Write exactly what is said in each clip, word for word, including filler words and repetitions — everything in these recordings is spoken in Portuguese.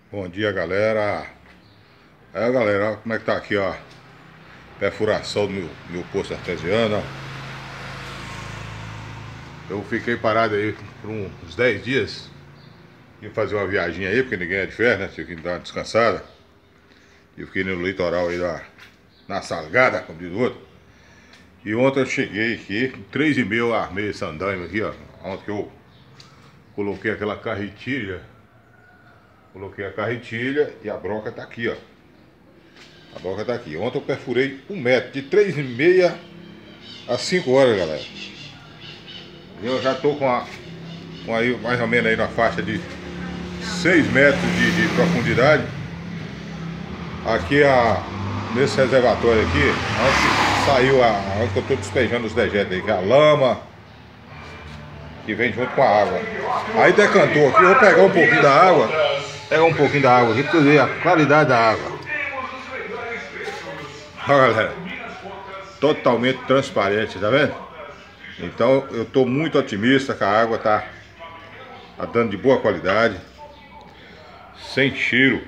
Bom dia, galera. Aí, galera, olha como é que tá aqui, ó. Perfuração do meu, meu poço artesiano, ó. Eu fiquei parado aí por uns dez dias. Ia fazer uma viagem aí, porque ninguém é de férias, né? Tinha que dar uma descansada. E eu fiquei no litoral aí da, na Salgada, como diz o outro. E ontem eu cheguei aqui, três e meia eu armei esse andaime aqui, ó. Ontem que eu coloquei aquela carretilha. Coloquei a carretilha e a broca tá aqui, ó. A broca tá aqui. Ontem eu perfurei um metro, de três e meia a cinco horas, galera. Eu já tô com, a, com aí, mais ou menos aí na faixa de seis metros de, de profundidade. Aqui a, nesse reservatório aqui, onde saiu a. Onde eu tô despejando os dejetos aí, que é a lama que vem junto com a água. Aí decantou aqui, eu vou pegar um pouquinho da água. Pegar um pouquinho da água aqui pra você ver a qualidade da água. Olha, galera, totalmente transparente, tá vendo? Então eu tô muito otimista que a água tá, tá dando de boa qualidade, sem cheiro.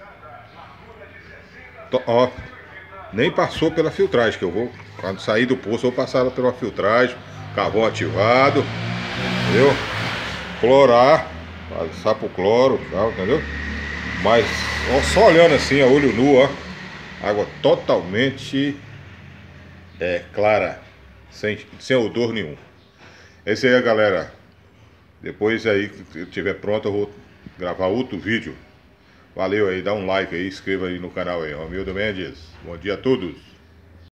Tô, ó, nem passou pela filtragem, que eu vou, quando sair do poço, eu vou passar ela pela filtragem, carvão ativado, entendeu? Clorar, passar pro cloro, tal, entendeu? Mas ó, só olhando assim, a olho nu, ó, água totalmente é, clara, sem, sem odor nenhum. Esse aí, galera. Depois aí que eu estiver pronto, eu vou gravar outro vídeo. Valeu aí, dá um like aí, inscreva aí no canal aí. Romildo Mendes. Bom dia a todos.